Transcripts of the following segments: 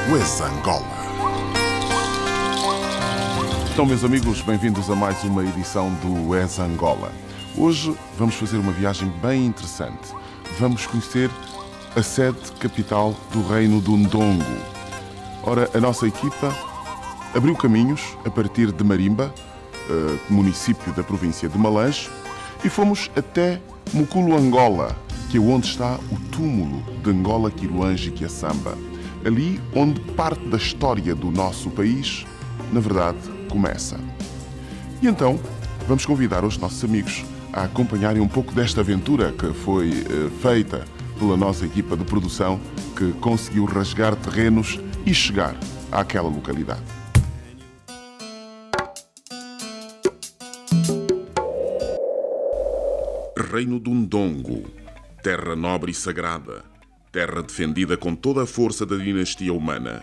Wes Angola. Então, meus amigos, bem-vindos a mais uma edição do Wes Angola. Hoje vamos fazer uma viagem bem interessante. Vamos conhecer a sede capital do Reino do Ndongo. Ora, a nossa equipa abriu caminhos a partir de Marimba, município da província de Malange, e fomos até Mukulu, Angola, que é onde está o túmulo de Ngola Quiruange Kiassamba. Ali onde parte da história do nosso país, na verdade, começa. E então, vamos convidar os nossos amigos a acompanharem um pouco desta aventura que foi feita pela nossa equipa de produção, que conseguiu rasgar terrenos e chegar àquela localidade. Reino do Ndongo, terra nobre e sagrada, terra defendida com toda a força da dinastia humana.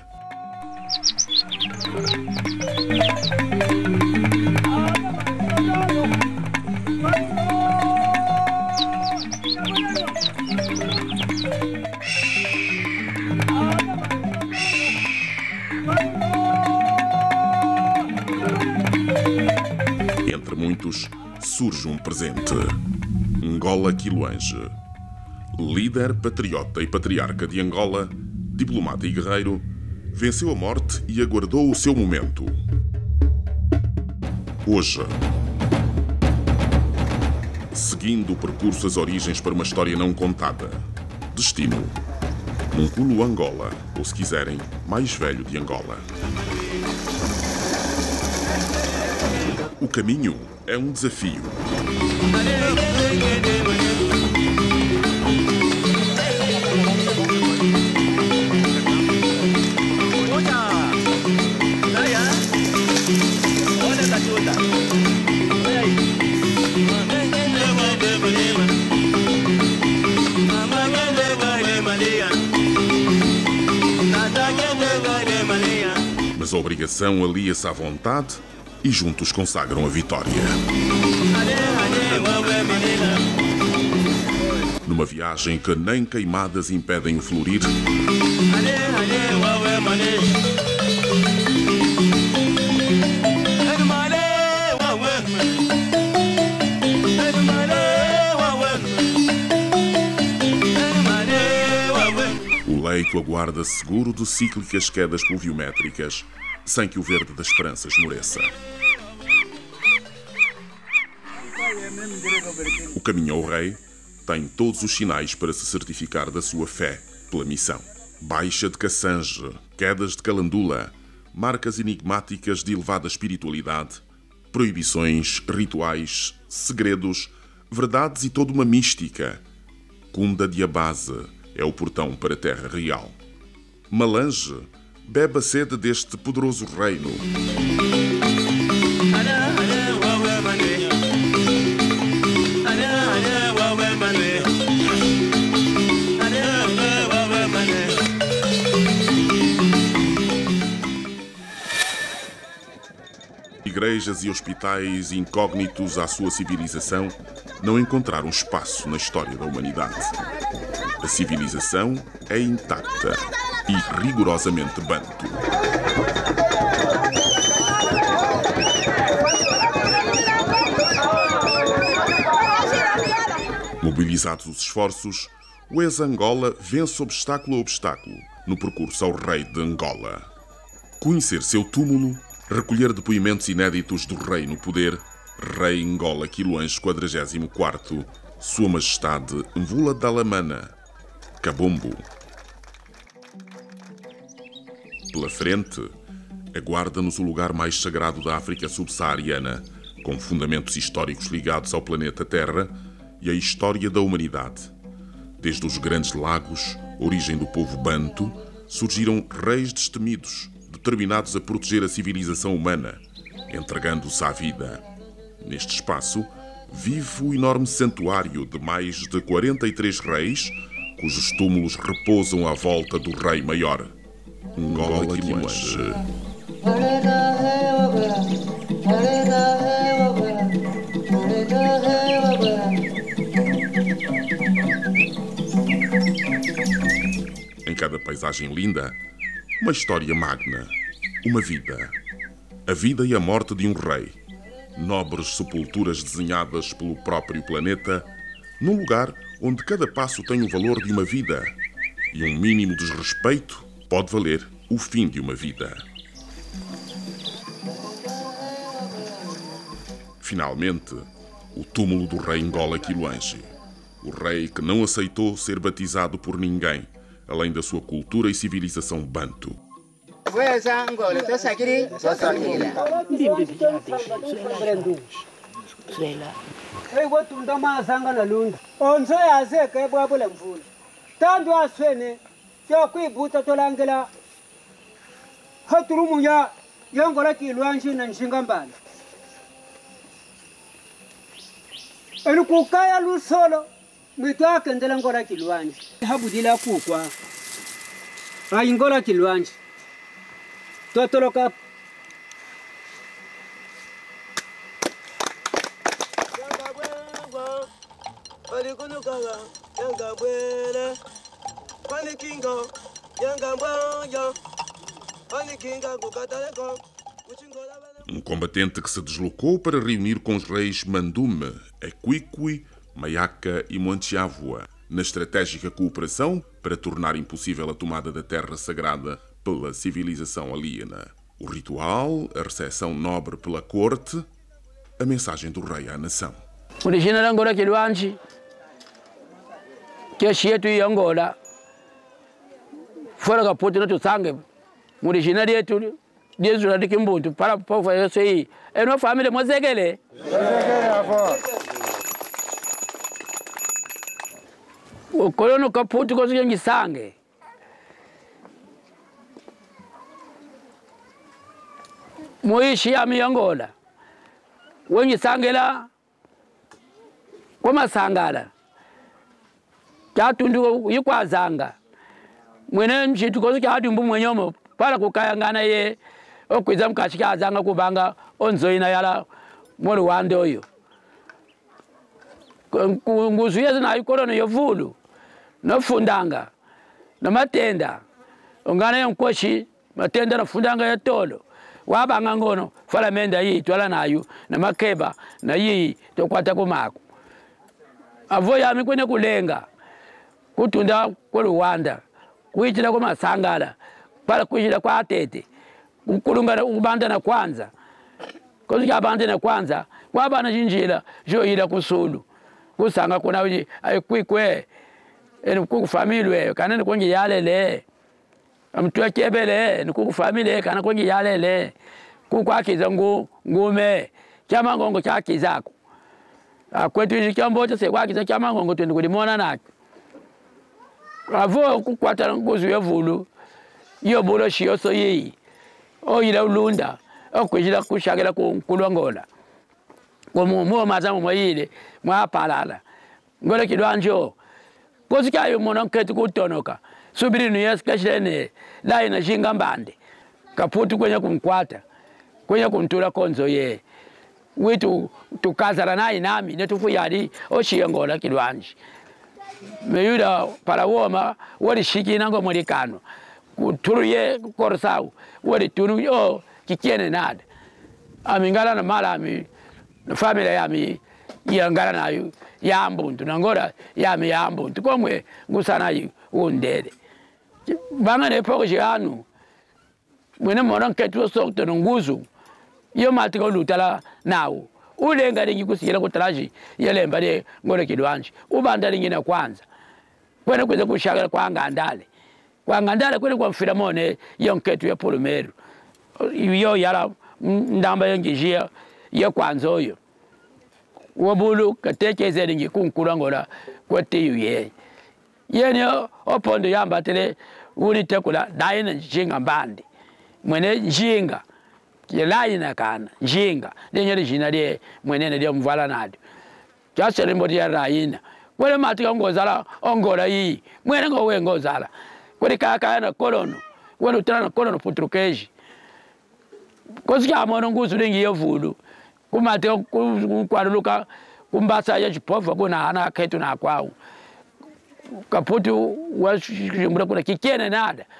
Entre muitos, surge um presente. Ngola Quiruange, líder, patriota e patriarca de Angola, diplomata e guerreiro, venceu a morte e aguardou o seu momento. Hoje, seguindo o percurso às origens para uma história não contada, destino, Mukulu, Angola, ou se quiserem, mais velho de Angola. O caminho é um desafio. Mas a obrigação alia-se à vontade e juntos consagram a vitória. Numa viagem que nem queimadas impedem o florir, o leito aguarda seguro de cíclicas quedas pluviométricas, sem que o verde da esperança esmoreça. O caminho ao rei tem todos os sinais para se certificar da sua fé pela missão. Baixa de Cassange, quedas de Calandula, marcas enigmáticas de elevada espiritualidade, proibições, rituais, segredos, verdades e toda uma mística. Kunda Diabase é o portão para a terra real. Malange bebe a sede deste poderoso reino. Igrejas e hospitais incógnitos à sua civilização não encontraram espaço na história da humanidade. A civilização é intacta e rigorosamente banto. Mobilizados os esforços, o Wes Angola vence obstáculo a obstáculo no percurso ao rei de Angola. Conhecer seu túmulo, recolher depoimentos inéditos do rei no poder, Rei Ngola Quiruange 44º, Sua Majestade Mvula Dalamana, Kabombo. Pela frente, aguarda-nos o lugar mais sagrado da África subsaariana, com fundamentos históricos ligados ao planeta Terra e à história da humanidade. Desde os grandes lagos, origem do povo banto, surgiram reis destemidos, determinados a proteger a civilização humana, entregando-se à vida. Neste espaço, vive o enorme santuário de mais de 43 reis, cujos túmulos repousam à volta do rei maior, Ngola Quiruange. Em cada paisagem linda, Uma história magna, uma vida. A vida e a morte de um rei. Nobres sepulturas desenhadas pelo próprio planeta, num lugar onde cada passo tem o valor de uma vida. E um mínimo desrespeito pode valer o fim de uma vida. Finalmente, o túmulo do rei Ngola Quiloange. O rei que não aceitou ser batizado por ninguém, além da sua cultura e civilização banto. Kukaya lusolo mitwa kendela Ngola Quiloange habudila kukwa ai Ngola Quiloange totoloka Um combatente que se deslocou para reunir com os reis Mandume, Equiqui, Maiaca e Monteávua, na estratégica cooperação para tornar impossível a tomada da terra sagrada pela civilização alieena. O ritual, a recepção nobre pela corte, a mensagem do rei à nação. Original Ngola Quiloange, que é cheio de Angola, fora da puta do sangue, original é tudo. Desde o que muito para o povo isso aí é uma família mas é aquele o colono Caputo conseguiu sangue moishi a mi Angola wenye sangue lá como sangala já tundu yikwazanga mwene mchitu conseguiu hadi mbu mwenyomo para kukayangana ye okwiza mkashika azanga kubanga onzoina yala mori wande oyo nguzu yezi na ikorono yovulu no fundanga no matenda ongana yonkoshi matenda no fundanga ya tolo wabanga ngono fala menda yi twala nayo na makeba na yi tokwata kumako avoya mikwene kulenga kutunda ko Rwanda kuichira kwa masangala para kuichira kwa atete kulungana ubandana kwanza kozi kabandana kwanza kwabana jinjira joyira kusulu kusanga kuna uji ayikwikwe ene ku family kana kongi yalele amtwa kebele ku family kana kongi yalele ku kwakiza ngume chama ngongo chakizako akwetu ikiambo se kwakiza chama ngongo twende kulimona nako avo kukwata nguzu yevulu iyo bulo shiyoso yi oyila ulunda okwijila kushagela ku Angola mu mazamu moyile mwapalala Ngola Quiloange kozika yo mona nketu kutonoka subiri no yeskashene la ina jinga mbande Kaputu kwenye kumkwata kwenye kuntula konzo ye witu tukazara nayi nami netufuyali oshiye Ngola Quiloange meyuda para woma wali shikina ngo molikano kuturuye korsau wali tunu yo kikiene nada amingala na malami na familia yami yangala nayo yambuntu nangora yami yambuntu komwe ngusana yi undele bangane poko janu mwene mona nketu sokto nguzu yo matiko lutala nawo ulenga lingi kusiyela kutalaji yelemba de Ngola Quiloange ubanda lingine kwanza kwene kweze kushagala kwa ngandale kwene kwa mfilamone yonketu ya Polomeru yo yala ndamba yongijia ya kwanza oyo wobulu katekeze lingi kunkula Ngola kwete yuye yene opondo yamba tele uli tekula daina jinga mbandi mwene jinga yelaina kana jinga lenyere jina lye mwenene lye mvala nado jasere mbodi ya raina kwele matika ngozala Ongola yi mwene ngowe ngozala kwele kaka na kolono wena utana kolono Portuguese kozika mono nguzu lingi yevulu kumatika kwaluka kumbasa ya chipova kuna ana ketu na kwao Kaputu washimbura kuna kikiene nada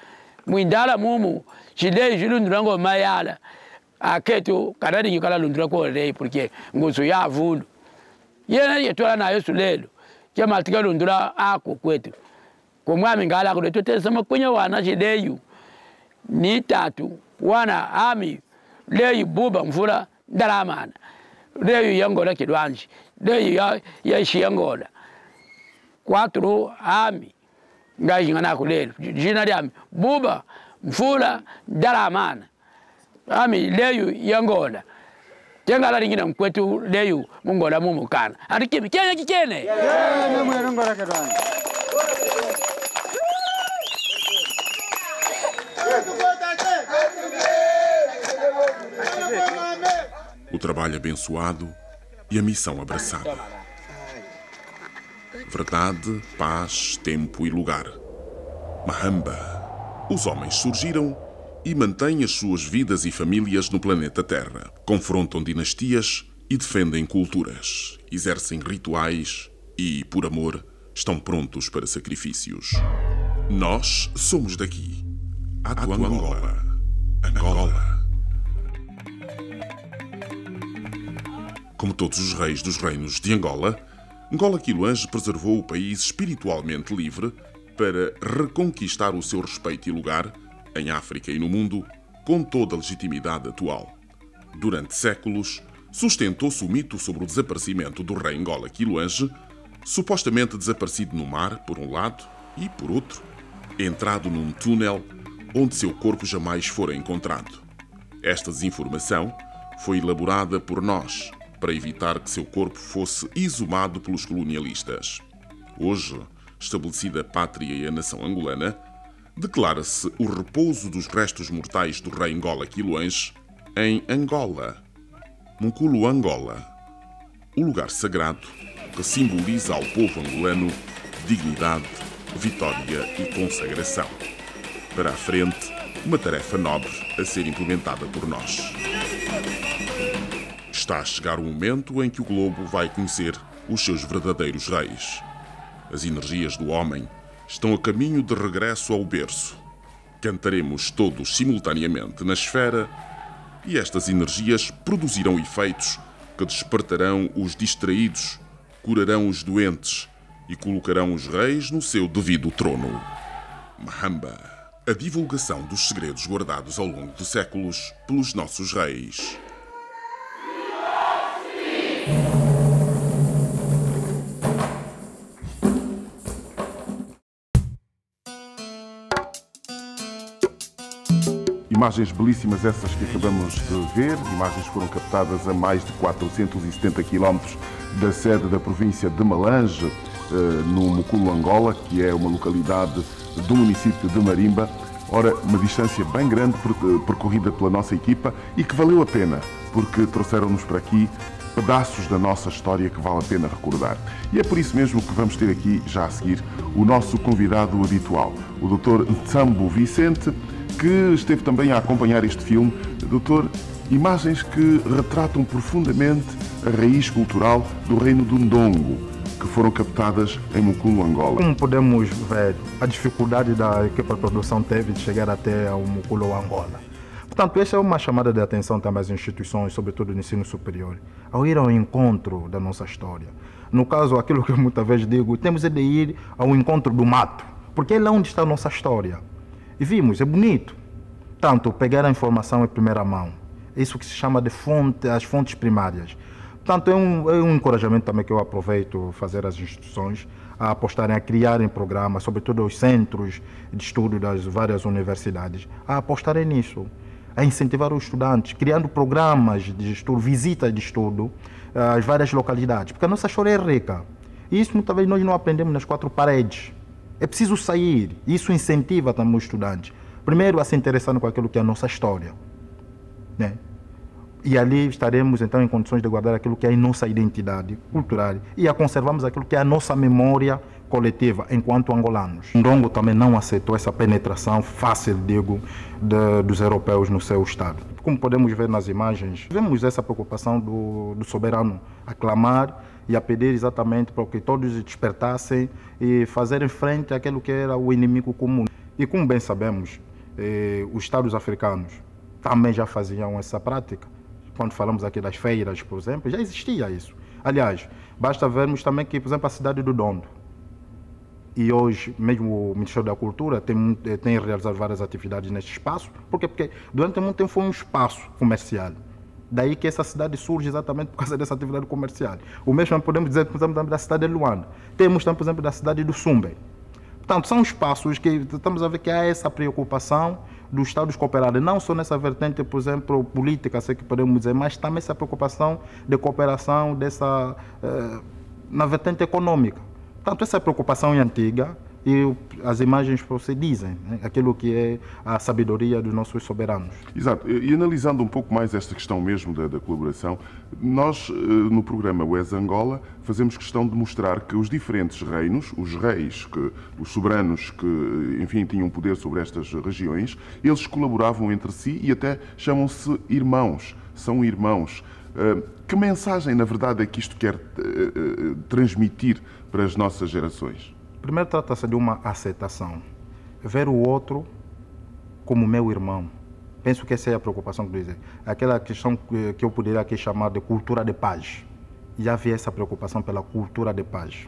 muindala mumu chile julundurango mayala aketu kanadi nyikala lundura ko rei porque nguzo ya vulu yena yetwala nayo sulelo kema tika lundura ako kwetu kumwami ngala ko tutesa makunya wana chileyu ni tatu wana ami leyu buba mvula ndalamana leyu yangola kidwanji leyu ya shiyangola 4 ami ngai ngana kulelo jina lyami buba mvula ndalamana ami leyu yangola tengala lingina mkwetu leyu mungola mumukana atikimi kenya kikene mwero ngola kedwana. O trabalho abençoado e a missão abraçada. Verdade, paz, tempo e lugar. Mahamba. Os homens surgiram e mantêm as suas vidas e famílias no planeta Terra. Confrontam dinastias e defendem culturas. Exercem rituais e, por amor, estão prontos para sacrifícios. Nós somos daqui. Atu Angola. Angola. Como todos os reis dos reinos de Angola, Ngola Quiluange preservou o país espiritualmente livre para reconquistar o seu respeito e lugar, em África e no mundo, com toda a legitimidade atual. Durante séculos, sustentou-se o mito sobre o desaparecimento do rei Ngola Quiluange, supostamente desaparecido no mar, por um lado, e, por outro, entrado num túnel onde seu corpo jamais fora encontrado. Esta desinformação foi elaborada por nós, para evitar que seu corpo fosse exumado pelos colonialistas. Hoje, estabelecida a pátria e a nação angolana, declara-se o repouso dos restos mortais do rei Ngola Quiluange em Angola, Mukulu Angola, o lugar sagrado que simboliza ao povo angolano dignidade, vitória e consagração. Para a frente, uma tarefa nobre a ser implementada por nós. Está a chegar o momento em que o globo vai conhecer os seus verdadeiros reis. As energias do homem estão a caminho de regresso ao berço. Cantaremos todos simultaneamente na esfera e estas energias produzirão efeitos que despertarão os distraídos, curarão os doentes e colocarão os reis no seu devido trono. Mahamba, a divulgação dos segredos guardados ao longo de séculos pelos nossos reis. Imagens belíssimas essas que acabamos de ver. Imagens foram captadas a mais de 470 km da sede da província de Malange, no Mukulu Angola, que é uma localidade do município de Marimba. Ora, uma distância bem grande percorrida pela nossa equipa e que valeu a pena, porque trouxeram-nos para aqui pedaços da nossa história que vale a pena recordar. E é por isso mesmo que vamos ter aqui, já a seguir, o nosso convidado habitual, o Dr. Ntsambu Vicente, que esteve também a acompanhar este filme. Doutor, imagens que retratam profundamente a raiz cultural do reino do Ndongo, que foram captadas em Mukulu Angola. Como podemos ver, a dificuldade da equipa de produção teve de chegar até ao Mukulu Angola. Portanto, esta é uma chamada de atenção também às instituições, sobretudo no ensino superior, ao ir ao encontro da nossa história. No caso, aquilo que eu muitas vezes digo, temos de ir ao encontro do mato, porque é lá onde está a nossa história. E vimos, é bonito. Tanto pegar a informação em primeira mão. É isso que se chama de as fontes primárias. Portanto, é um encorajamento também que eu aproveito fazer às instituições a apostarem, a criarem programas, sobretudo os centros de estudo das várias universidades, a apostarem nisso, a incentivar os estudantes, criando programas de estudo, visitas de estudo às várias localidades, porque a nossa história é rica. E isso muitas vezes nós não aprendemos nas 4 paredes. É preciso sair, isso incentiva também os estudantes. Primeiro, a se interessar com aquilo que é a nossa história, né? E ali estaremos então em condições de guardar aquilo que é a nossa identidade cultural e a conservarmos aquilo que é a nossa memória coletiva enquanto angolanos. O Ndongo também não aceitou essa penetração fácil, digo, dos europeus no seu estado. Como podemos ver nas imagens, vemos essa preocupação do soberano a clamar e a pedir exatamente para que todos despertassem e fazerem frente àquilo que era o inimigo comum. E como bem sabemos, os Estados africanos também já faziam essa prática. Quando falamos aqui das feiras, por exemplo, já existia isso. Aliás, basta vermos também que, por exemplo, a cidade do Dondo, e hoje mesmo o Ministério da Cultura tem realizado várias atividades neste espaço. Por quê? Porque durante muito tempo foi um espaço comercial. Daí que essa cidade surge exatamente por causa dessa atividade comercial. O mesmo podemos dizer, por exemplo, da cidade de Luanda. Temos também, por exemplo, da cidade do Sumbe. Portanto, são espaços que estamos a ver que há essa preocupação dos Estados cooperarem, não só nessa vertente, por exemplo, política, sei que podemos dizer, mas também essa preocupação de cooperação na vertente econômica. Portanto, essa preocupação é antiga e as imagens você dizem, né? Aquilo que é a sabedoria dos nossos soberanos. Exato. E analisando um pouco mais esta questão mesmo da colaboração, nós no programa Wes Angola fazemos questão de mostrar que os diferentes reinos, os reis, os soberanos que, enfim, tinham poder sobre estas regiões, eles colaboravam entre si e até chamam-se irmãos, são irmãos. Que mensagem, na verdade, é que isto quer transmitir para as nossas gerações? Primeiro, trata-se de uma aceitação. Ver o outro como meu irmão. Penso que essa é a preocupação que eu dizer. Aquela questão que eu poderia aqui chamar de cultura de paz. Já havia essa preocupação pela cultura de paz.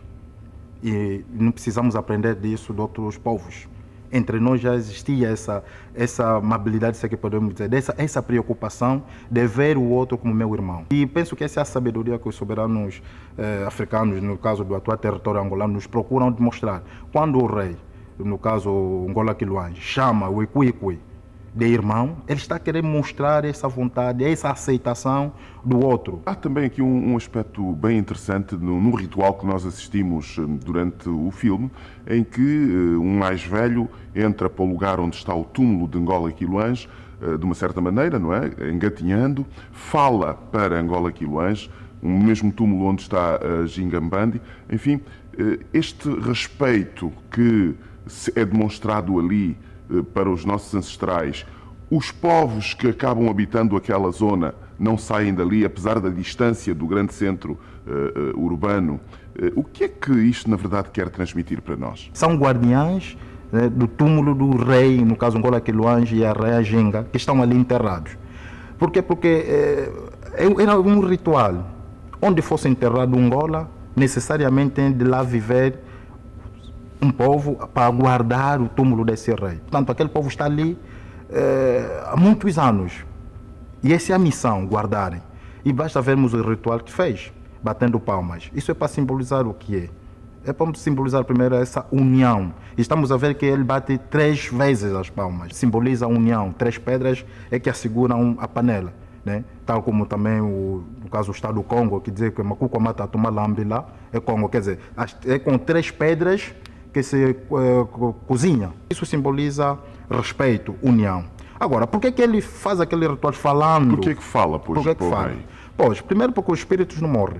E não precisamos aprender disso de outros povos. Entre nós já existia essa amabilidade, se é que podemos dizer, essa preocupação de ver o outro como meu irmão. E penso que essa é a sabedoria que os soberanos africanos, no caso do atual território angolano, nos procuram demonstrar. Quando o rei, no caso Ngola Quiluange, chama o Ikwikwi de irmão, ele está querendo mostrar essa vontade, essa aceitação do outro. Há também aqui um aspecto bem interessante no ritual que nós assistimos durante o filme, em que um mais velho entra para o lugar onde está o túmulo de Ngola Quiluange, de uma certa maneira, não é? Engatinhando, fala para Ngola Quiluange, o mesmo túmulo onde está Gingambandi. Enfim, este respeito que é demonstrado ali para os nossos ancestrais, os povos que acabam habitando aquela zona não saem dali, apesar da distância do grande centro urbano. O que é que isto, na verdade, quer transmitir para nós? São guardiães, né, do túmulo do rei, no caso Ngola Quiluange e a Rainha Jenga, que estão ali enterrados. Por quê? Porque era um ritual. Onde fosse enterrado Ngola, necessariamente tem de lá viver um povo para guardar o túmulo desse rei. Portanto, aquele povo está ali há muitos anos. E essa é a missão, guardarem. E basta vermos o ritual que fez, batendo palmas. Isso é para simbolizar o que é? É para simbolizar primeiro essa união. E estamos a ver que ele bate 3 vezes as palmas. Simboliza a união. 3 pedras é que asseguram a panela, né? Tal como também, no caso, o Estado do Congo, que diz que Macuco Mata Tumalambi lá é Congo. Quer dizer, é com 3 pedras que se cozinha. Isso simboliza respeito, união. Agora, por que ele faz aquele ritual falando? Por que fala, pois? Por que fala? Pois, primeiro porque os espíritos não morrem.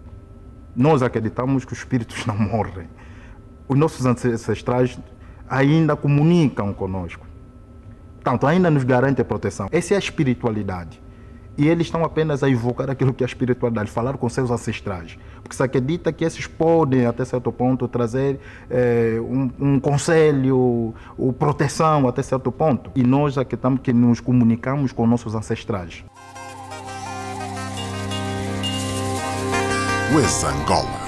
Nós acreditamos que os espíritos não morrem. Os nossos ancestrais ainda comunicam conosco. Portanto, ainda nos garante a proteção. Essa é a espiritualidade. E eles estão apenas a evocar aquilo que é a espiritualidade, falar com seus ancestrais. Porque se acredita que esses podem, até certo ponto, trazer um conselho, ou proteção até certo ponto. E nós acreditamos que nos comunicamos com nossos ancestrais. Wes Angola.